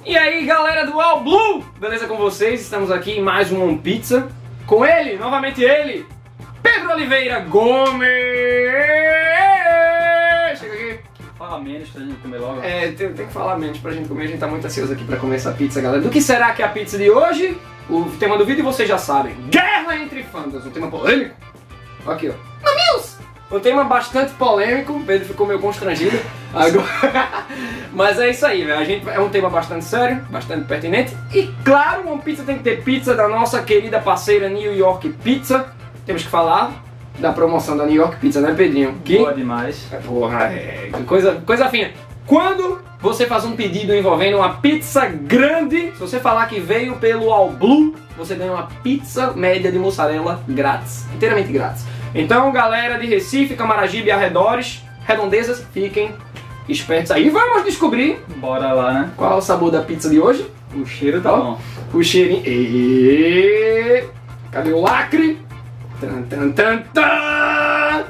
E aí galera do All Blue, beleza com vocês? Estamos aqui em mais um One Pizza com ele, novamente ele, Pedro Oliveira Gomes. Chega aqui. Fala menos pra gente comer logo. Tem que falar menos pra gente comer, a gente tá muito ansioso aqui pra comer essa pizza, galera. Do que será que é a pizza de hoje? O tema do vídeo vocês já sabem, guerra entre fandoms, um tema polêmico. Aqui ó, Mamilos! Um tema bastante polêmico, o Pedro ficou meio constrangido agora. Mas é isso aí, velho. É um tema bastante sério, bastante pertinente. E claro, uma pizza tem que ter pizza da nossa querida parceira New York Pizza. Temos que falar da promoção da New York Pizza, né, Pedrinho? Boa demais. Porra, coisa fina. Quando você faz um pedido envolvendo uma pizza grande, se você falar que veio pelo All Blue, você ganha uma pizza média de mussarela grátis, inteiramente grátis. Então, galera de Recife, Camaragibe e arredores, redondezas, fiquem espertos aí. Vamos descobrir. Bora lá, né? Qual é o sabor da pizza de hoje? O cheiro tá bom. O cheirinho. Cadê o lacre? Tan, tan, tan, tan.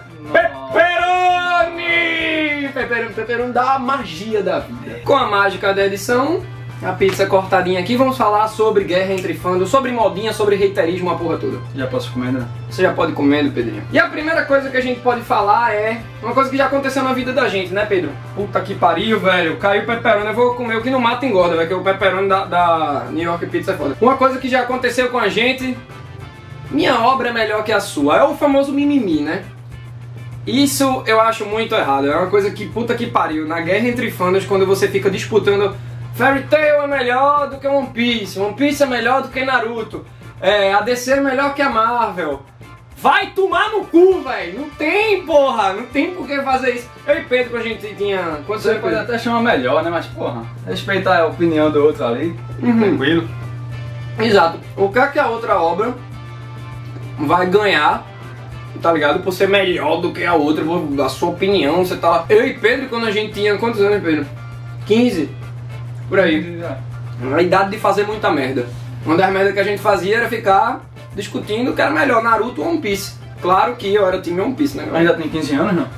Pepperoni! Pepperoni dá a magia da vida. Com a mágica da edição, a pizza cortadinha aqui, vamos falar sobre guerra entre fandoms, sobre modinha, sobre haterismo, a porra toda. Já posso comer, né? Você já pode comer, Pedrinho. E a primeira coisa que a gente pode falar é uma coisa que já aconteceu na vida da gente, né, Pedro? Puta que pariu, velho. Caiu o pepperoni, eu vou comer o que não mata engorda, velho, que o pepperoni da New York Pizza é foda. Uma coisa que já aconteceu com a gente, minha obra é melhor que a sua. É o famoso mimimi, né? Isso eu acho muito errado. É uma coisa que, puta que pariu. Na guerra entre fandoms, quando você fica disputando Fairy Tail é melhor do que One Piece é melhor do que Naruto, a DC é melhor que a Marvel. Vai tomar no cu, velho. Não tem, porra. Não tem por que fazer isso. Eu e Pedro, quando a gente tinha... Quantos Você anos, pode Pedro? até chamar melhor, né? Mas, porra, respeitar a opinião do outro ali. Tranquilo. Exato. O que é que a outra obra vai ganhar, tá ligado? Por ser melhor do que a outra, a sua opinião, você tá lá. Eu e Pedro, quando a gente tinha... Quantos anos, Pedro? 15? Por aí. A idade de fazer muita merda. Uma das merdas que a gente fazia era ficar discutindo que era melhor Naruto ou One Piece. Claro que eu era time One Piece, né? Ainda tem 15 anos, não?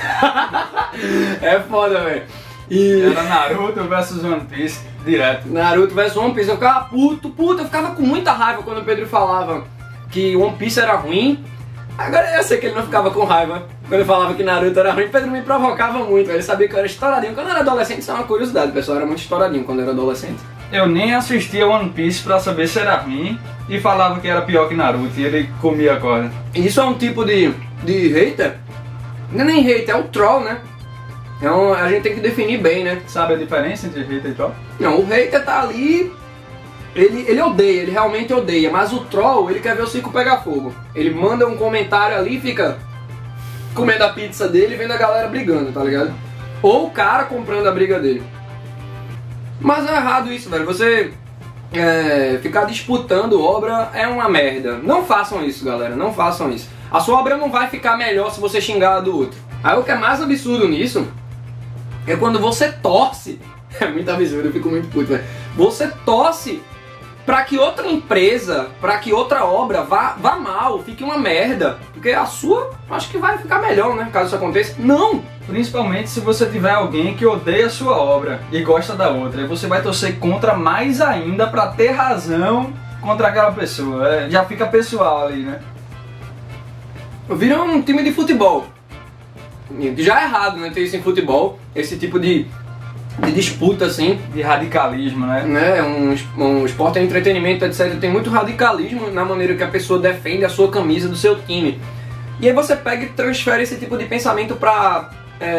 É foda, velho. Era Naruto versus One Piece, direto. Naruto versus One Piece. Eu ficava puto, eu ficava com muita raiva quando o Pedro falava que One Piece era ruim. Agora eu sei que ele não ficava com raiva quando eu falava que Naruto era ruim. Pedro me provocava muito, ele sabia que eu era estouradinho. Quando eu era adolescente, isso é uma curiosidade, pessoal, eu era muito estouradinho quando eu era adolescente. Eu nem assistia One Piece pra saber se era ruim e falava que era pior que Naruto e ele comia a corda. Isso é um tipo de hater? Não é nem hater, é o troll, né? Então a gente tem que definir bem, né? Sabe a diferença entre hater e troll? Não, o hater tá ali... Ele odeia, ele realmente odeia, mas o troll, ele quer ver o circo pegar fogo. Ele manda um comentário ali e fica comendo a pizza dele e vendo a galera brigando, tá ligado? Ou o cara comprando a briga dele. Mas é errado isso, velho. Você ficar disputando obra é uma merda. Não façam isso, galera, não façam isso. A sua obra não vai ficar melhor se você xingar a do outro. Aí o que é mais absurdo nisso é quando você torce. É muito absurdo, eu fico muito puto, velho. Você torce pra que outra empresa, pra que outra obra vá mal, fique uma merda. Porque a sua, acho que vai ficar melhor, né? Caso isso aconteça. Não! Principalmente se você tiver alguém que odeia a sua obra e gosta da outra. E você vai torcer contra mais ainda pra ter razão contra aquela pessoa. Já fica pessoal ali, né? Vira um time de futebol. Já é errado, né? Ter isso em futebol. Esse tipo de disputa, assim. De radicalismo, né? Um esporte é entretenimento, etc. Tem muito radicalismo na maneira que a pessoa defende a sua camisa do seu time. E aí você pega e transfere esse tipo de pensamento pra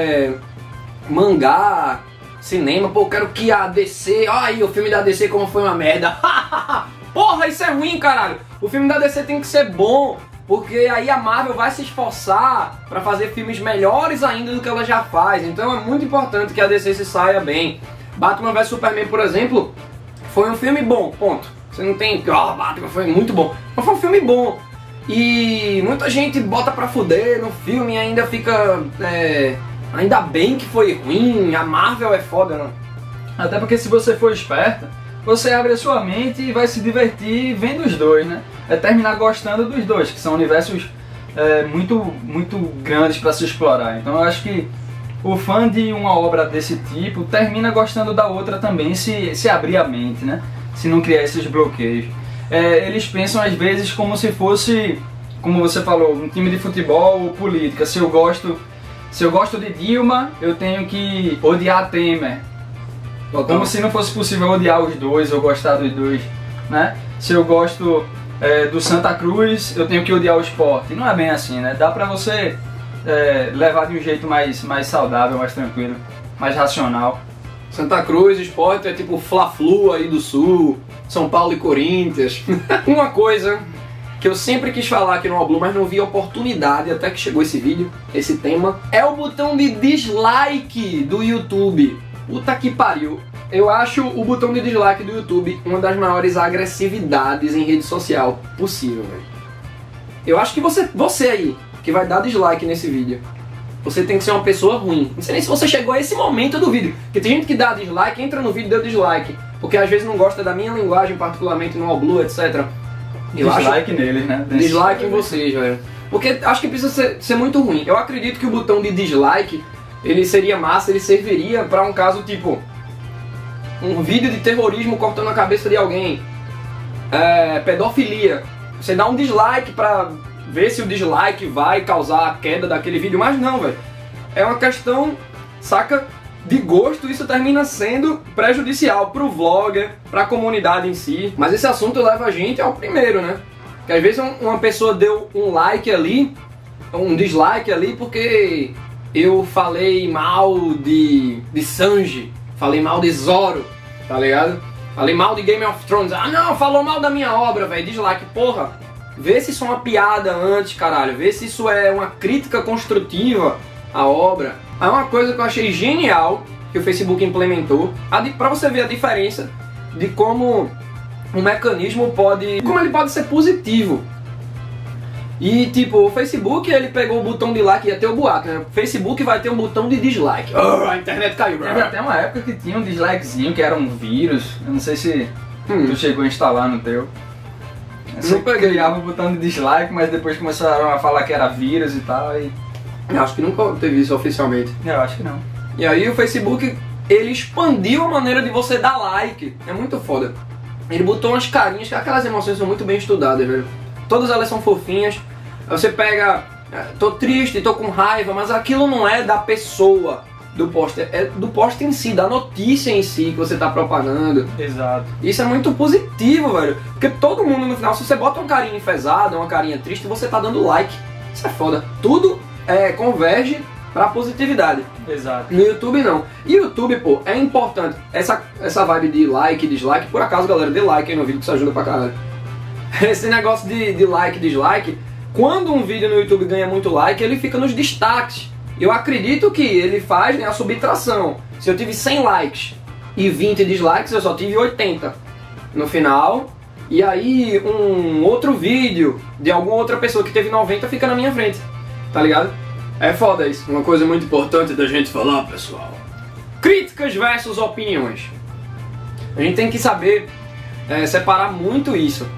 mangá, cinema. Pô, eu quero que a DC... Ai, o filme da DC como foi uma merda. Porra, isso é ruim, caralho. O filme da DC tem que ser bom. Porque aí a Marvel vai se esforçar pra fazer filmes melhores ainda do que ela já faz. Então é muito importante que a DC se saia bem. Batman vs Superman, por exemplo, foi um filme bom, ponto. Você não tem que, Batman foi muito bom. Mas foi um filme bom. E muita gente bota pra fuder no filme e ainda fica... ainda bem que foi ruim, a Marvel é foda, não. Até porque se você for esperta, você abre a sua mente e vai se divertir vendo os dois, né? É terminar gostando dos dois, que são universos muito grandes para se explorar. Então eu acho que o fã de uma obra desse tipo termina gostando da outra também, se abrir a mente, né? Se não criar esses bloqueios. Eles pensam às vezes como se fosse, como você falou, um time de futebol ou política. Se eu gosto de Dilma, eu tenho que odiar Temer. Como se não fosse possível odiar os dois ou gostar dos dois, né? Se eu gosto do Santa Cruz, eu tenho que odiar o Sport. Não é bem assim, né? Dá pra você levar de um jeito mais saudável, mais tranquilo, mais racional. Santa Cruz, Sport é tipo Fla-Flu aí do Sul, São Paulo e Corinthians. Uma coisa que eu sempre quis falar aqui no All-Blue, mas não vi oportunidade até que chegou esse vídeo, esse tema, é o botão de dislike do YouTube. Puta que pariu. Eu acho o botão de dislike do YouTube uma das maiores agressividades em rede social possível, velho. Eu acho que você aí, que vai dar dislike nesse vídeo, você tem que ser uma pessoa ruim. Não sei nem se você chegou a esse momento do vídeo, porque tem gente que dá dislike, entra no vídeo e deu dislike, porque às vezes não gosta da minha linguagem, particularmente no All-Blue, etc. Dislike neles, né? Dislike em vocês, velho. Porque acho que precisa ser muito ruim. Eu acredito que o botão de dislike, ele seria massa, ele serviria pra um caso tipo um vídeo de terrorismo cortando a cabeça de alguém, pedofilia. Você dá um dislike pra ver se o dislike vai causar a queda daquele vídeo, mas não, velho. É uma questão, saca, de gosto. Isso termina sendo prejudicial pro vlogger, pra comunidade em si. Mas esse assunto leva a gente ao primeiro, né? Que às vezes uma pessoa deu um like ali, um dislike ali, porque eu falei mal de Sanji, falei mal de Zoro, tá ligado? Falei mal de Game of Thrones. Ah não, falou mal da minha obra, velho. Dislike, porra. Vê se isso é uma piada antes, caralho. Vê se isso é uma crítica construtiva à obra. É uma coisa que eu achei genial que o Facebook implementou, pra você ver a diferença de como um mecanismo como ele pode ser positivo. E tipo, o Facebook, ele pegou o botão de like, ia ter o buraco, né? O Facebook vai ter um botão de dislike. A internet caiu. Teve até uma época que tinha um dislikezinho, que era um vírus. Eu não sei se tu chegou a instalar no teu. Você criava o botão de dislike, mas depois começaram a falar que era vírus e tal. Eu acho que nunca teve isso oficialmente. Eu acho que não. E aí o Facebook, ele expandiu a maneira de você dar like. É muito foda. Ele botou umas carinhas, que aquelas emoções são muito bem estudadas, velho. Todas elas são fofinhas. Você pega, tô triste, tô com raiva, mas aquilo não é da pessoa do post, é do post em si, da notícia em si que você tá propagando. Exato. Isso é muito positivo, velho. Porque todo mundo no final, se você bota uma carinha enfesada, uma carinha triste, você tá dando like. Isso é foda. Tudo converge pra positividade. Exato. No YouTube não. E YouTube, pô, é importante. Essa vibe de like e dislike, por acaso, galera, dê like aí no vídeo que isso ajuda pra caralho. Esse negócio de like e dislike, quando um vídeo no YouTube ganha muito like, ele fica nos destaques. Eu acredito que ele faz, né, a subtração. Se eu tive 100 likes e 20 dislikes, eu só tive 80 no final. E aí um outro vídeo de alguma outra pessoa que teve 90 fica na minha frente. Tá ligado? É foda isso. Uma coisa muito importante da gente falar, pessoal. Críticas versus opiniões. A gente tem que saber separar muito isso.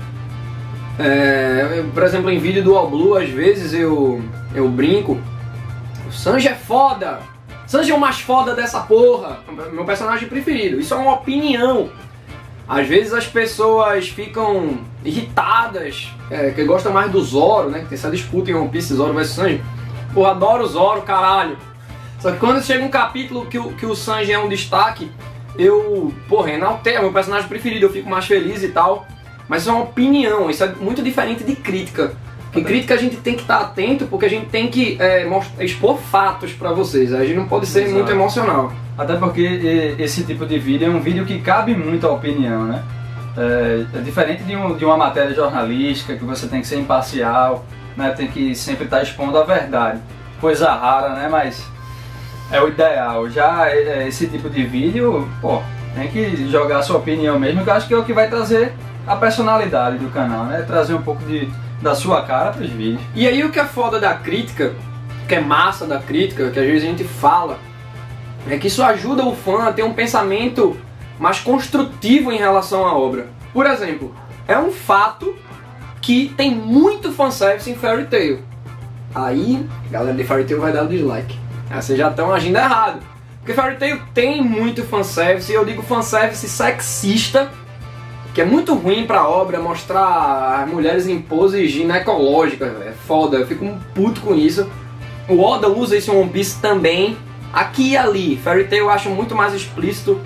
Por exemplo, em vídeo do All-Blue, às vezes eu brinco. O Sanji é foda! Sanji é o mais foda dessa porra! Meu personagem preferido. Isso é uma opinião. Às vezes as pessoas ficam irritadas, que gostam mais do Zoro, né? Que tem essa disputa em One Piece, Zoro vs Sanji. Porra, adoro o Zoro, caralho! Só que quando chega um capítulo que o Sanji é um destaque, porra, enalteço, meu personagem preferido, eu fico mais feliz e tal. Mas isso é uma opinião, isso é muito diferente de crítica. Porque crítica a gente tem que estar atento, porque a gente tem que expor fatos pra vocês. A gente não pode ser muito emocional. Até porque esse tipo de vídeo é um vídeo que cabe muito à opinião, né? É diferente de uma matéria jornalística, que você tem que ser imparcial, né? Tem que sempre estar expondo a verdade. Coisa rara, né? Mas é o ideal. Já esse tipo de vídeo, pô, tem que jogar a sua opinião mesmo, que eu acho que é o que vai trazer a personalidade do canal, né? Trazer um pouco da sua cara para os vídeos. E aí o que é foda da crítica, que é massa da crítica, que às vezes a gente fala, é que isso ajuda o fã a ter um pensamento mais construtivo em relação à obra. Por exemplo, é um fato que tem muito fanservice em Fairy Tail. Aí, a galera de Fairy Tail vai dar o dislike. Aí vocês já estão agindo errado. Porque Fairy Tail tem muito fanservice, e eu digo fanservice sexista, que é muito ruim pra obra mostrar as mulheres em poses ginecológicas, é foda, eu fico um puto com isso. O Oda usa isso em One Piece também, aqui e ali. Fairy Tail eu acho muito mais explícito.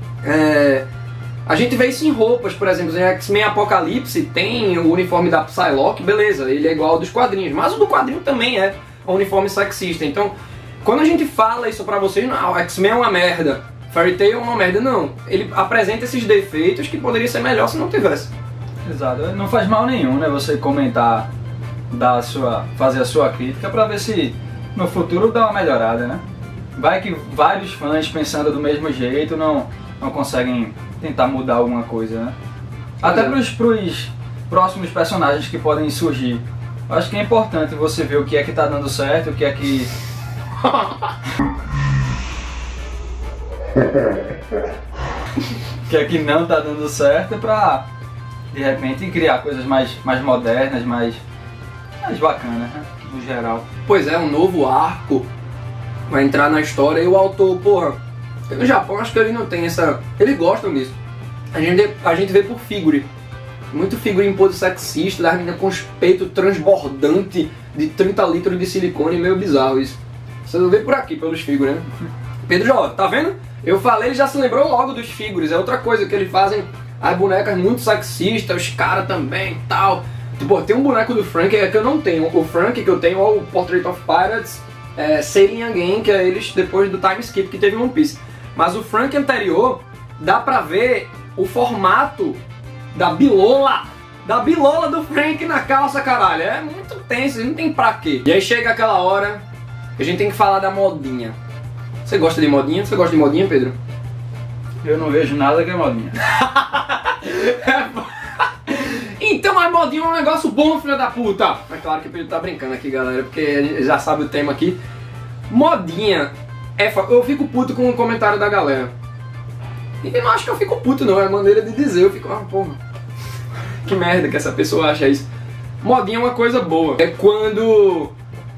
A gente vê isso em roupas, por exemplo, em X-Men Apocalipse tem o uniforme da Psylocke, beleza, ele é igual ao dos quadrinhos, mas o do quadrinho também é um uniforme sexista. Então, quando a gente fala isso pra vocês, não, X-Men é uma merda, Fairy Tail é uma merda, não. Ele apresenta esses defeitos que poderia ser melhor se não tivesse. Exato, não faz mal nenhum, né, você comentar, fazer a sua crítica pra ver se no futuro dá uma melhorada, né? Vai que vários fãs pensando do mesmo jeito não conseguem tentar mudar alguma coisa, né? Até pros próximos personagens que podem surgir. Eu acho que é importante você ver o que é que tá dando certo, o que é que... o que é que não tá dando certo pra, de repente, criar coisas mais modernas, mais bacanas, né? No geral. Pois é, um novo arco vai entrar na história e o autor, porra, no Japão acho que ele não tem essa... Eles gostam disso. A gente vê por figure. Muito figure em pose sexista, das meninas com os peitos transbordantes de 30 litros de silicone, meio bizarro isso. Você não vê por aqui, pelos figures, né? Pedro Jó, tá vendo? Eu falei, ele já se lembrou logo dos figures. É outra coisa que eles fazem, as bonecas muito sexistas, os caras também e tal. Tipo, tem um boneco do Frank que eu não tenho. O Frank que eu tenho é o Portrait of Pirates, Sailing Again, que é eles depois do time skip que teve em One Piece. Mas o Frank anterior, dá pra ver o formato da bilola do Frank na calça, caralho. É muito tenso, não tem pra quê. E aí chega aquela hora que a gente tem que falar da modinha. Você gosta de modinha? Você gosta de modinha, Pedro? Eu não vejo nada que é modinha. Então, mas modinha é um negócio bom, filho da puta. Mas claro que o Pedro tá brincando aqui, galera, porque ele já sabe o tema aqui. Modinha, eu fico puto com o comentário da galera. E eu não acho que eu fico puto não, é a maneira de dizer. Eu fico, porra, que merda que essa pessoa acha isso. Modinha é uma coisa boa. É quando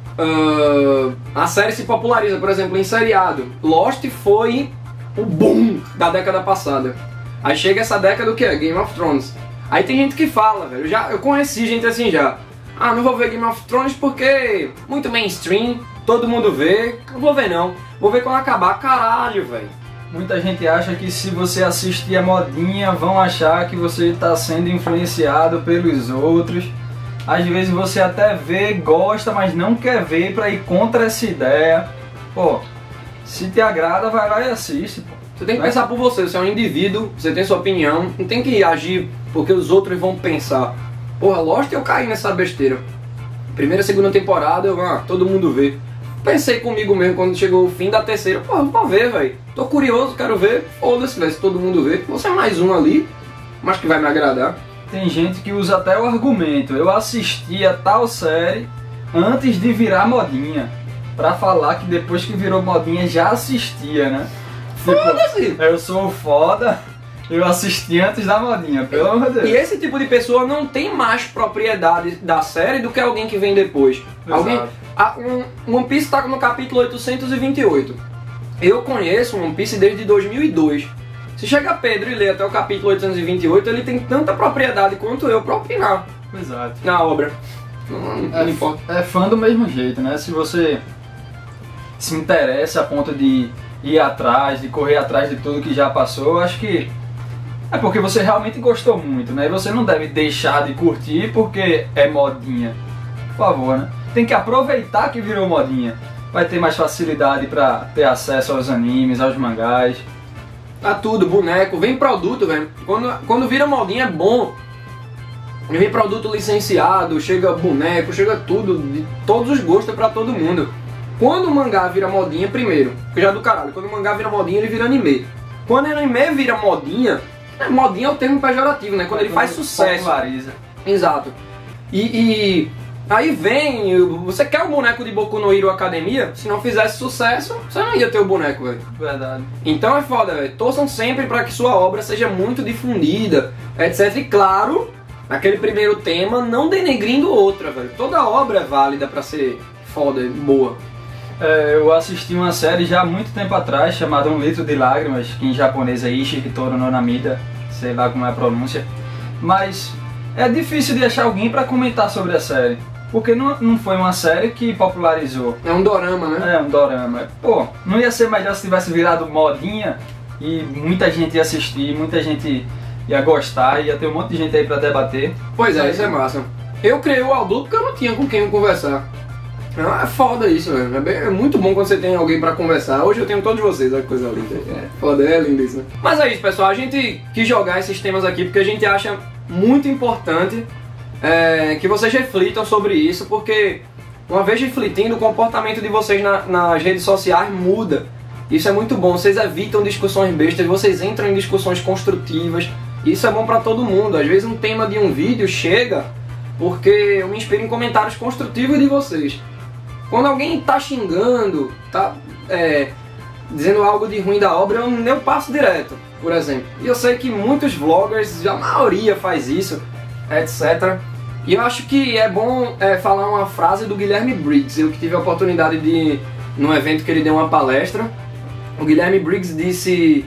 a série se populariza, por exemplo, em seriado. Lost foi o boom da década passada. Aí chega essa década o que é? Game of Thrones. Aí tem gente que fala, velho, eu conheci gente assim já. Ah, não vou ver Game of Thrones porque muito mainstream, todo mundo vê. Não vou ver não, vou ver quando acabar. Caralho, velho. Muita gente acha que se você assistir a modinha, vão achar que você está sendo influenciado pelos outros. Às vezes você até vê, gosta, mas não quer ver pra ir contra essa ideia. Pô, se te agrada, vai lá e assiste, pô. Você tem que pensar por você, você é um indivíduo, você tem sua opinião, não tem que agir porque os outros vão pensar. Porra, Lost eu caí nessa besteira. Primeira, segunda temporada, todo mundo vê. Pensei comigo mesmo quando chegou o fim da terceira, porra, vou ver, velho. Tô curioso, quero ver, foda-se, velho, se todo mundo vê. Você é mais um ali, mas que vai me agradar. Tem gente que usa até o argumento, eu assistia tal série antes de virar modinha. Pra falar que depois que virou modinha já assistia, né? Foda-se! Eu sou foda, eu assisti antes da modinha, pelo amor de Deus. E esse tipo de pessoa não tem mais propriedade da série do que alguém que vem depois. One Piece tá no capítulo 828. Eu conheço One Piece desde 2002. Se chega Pedro e lê até o capítulo 828, ele tem tanta propriedade quanto eu pra opinar. Exato. Na obra. Não importa. É fã do mesmo jeito, né? Se você se interessa a ponto de ir atrás, de correr atrás de tudo que já passou, acho que é porque você realmente gostou muito, né? E você não deve deixar de curtir porque é modinha. Por favor, né? Tem que aproveitar que virou modinha. Vai ter mais facilidade pra ter acesso aos animes, aos mangás. Tá tudo, boneco, vem produto, velho. Quando vira modinha é bom. Vem produto licenciado, chega boneco, chega tudo, de todos os gostos pra todo mundo. Quando o mangá vira modinha, primeiro, que já é do caralho, quando o mangá vira modinha, ele vira anime. Quando o anime vira modinha, modinha é o termo pejorativo, né? Quando ele faz sucesso. Populariza. Exato. E aí vem, você quer o boneco de Boku no Hero Academia? Se não fizesse sucesso, você não ia ter o boneco, velho. Verdade. Então é foda, velho. Torçam sempre para que sua obra seja muito difundida, etc. E claro, naquele primeiro tema, não denegrindo outra, velho. Toda obra é válida para ser foda, boa. Eu assisti uma série já há muito tempo atrás chamada Um Litro de Lágrimas, que em japonês é Ishi Hitoru no Namida, sei lá como é a pronúncia. Mas é difícil de achar alguém para comentar sobre a série, porque não foi uma série que popularizou. É um dorama, né? É um dorama. Pô, não ia ser melhor se tivesse virado modinha e muita gente ia assistir, muita gente ia gostar, ia ter um monte de gente aí pra debater. Pois é, isso é massa. Eu criei o Aldu porque eu não tinha com quem conversar. É foda isso, velho. É muito bom quando você tem alguém pra conversar. Hoje eu tenho todos vocês, olha que coisa linda. É foda, é lindo isso, né? Mas é isso, pessoal. A gente quis jogar esses temas aqui porque a gente acha muito importante que vocês reflitam sobre isso, porque uma vez refletindo, o comportamento de vocês nas redes sociais muda. Isso é muito bom. Vocês evitam discussões bestas, vocês entram em discussões construtivas. Isso é bom pra todo mundo. Às vezes um tema de um vídeo chega porque eu me inspiro em comentários construtivos de vocês. Quando alguém tá xingando, tá dizendo algo de ruim da obra, eu passo direto, por exemplo. E eu sei que muitos vloggers, a maioria faz isso, etc. E eu acho que é bom falar uma frase do Guilherme Briggs. Eu que tive a oportunidade de, num evento que ele deu uma palestra, o Guilherme Briggs disse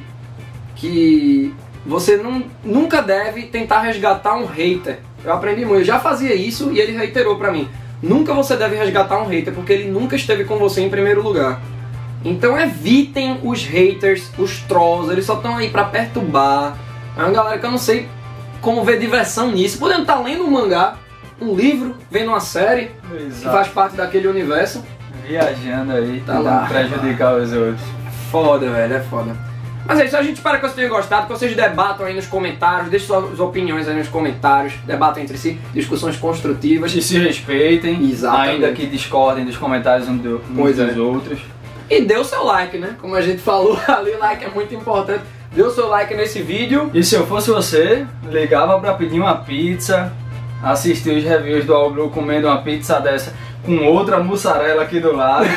que você nunca deve tentar resgatar um hater. Eu aprendi muito, eu já fazia isso e ele reiterou pra mim. Nunca você deve resgatar um hater, porque ele nunca esteve com você em primeiro lugar. Então evitem os haters, os trolls, eles só estão aí pra perturbar. É uma galera que eu não sei como ver diversão nisso. Podendo estar lendo um mangá, um livro, vendo uma série, que faz parte daquele universo. Viajando aí, Tá tentando lá. prejudicar os outros. Foda, velho, é foda. Mas é isso, a gente espera que vocês tenham gostado, que vocês debatam aí nos comentários, deixem suas opiniões aí nos comentários, debatam entre si, discussões construtivas. E se respeitem, Exatamente. ainda que discordem dos comentários uns Pois dos é. outros. E dê o seu like, né? Como a gente falou ali, o like é muito importante. Dê o seu like nesse vídeo. E se eu fosse você, ligava pra pedir uma pizza, assistir os reviews do All Blue comendo uma pizza dessa com outra mussarela aqui do lado.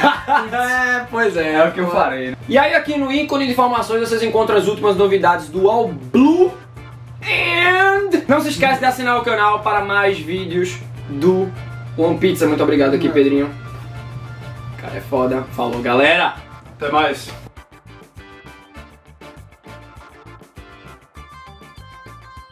Pois É o que eu farei. E aí aqui no ícone de informações vocês encontram as últimas novidades do All Blue. And não se esquece de assinar o canal para mais vídeos do One Pizza. Muito obrigado aqui, Pedrinho. Cara, é foda. Falou, galera. Até mais.